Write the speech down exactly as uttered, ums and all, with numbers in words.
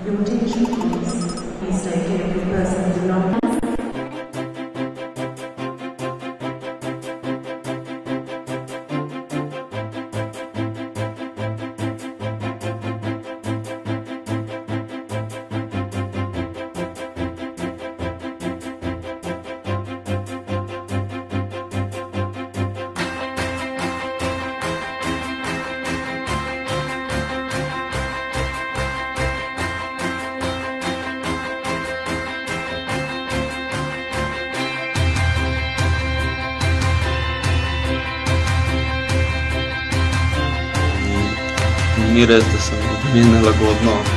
Your attention please. Please take care of the person who do not Ni res, da sem mi nelagodno.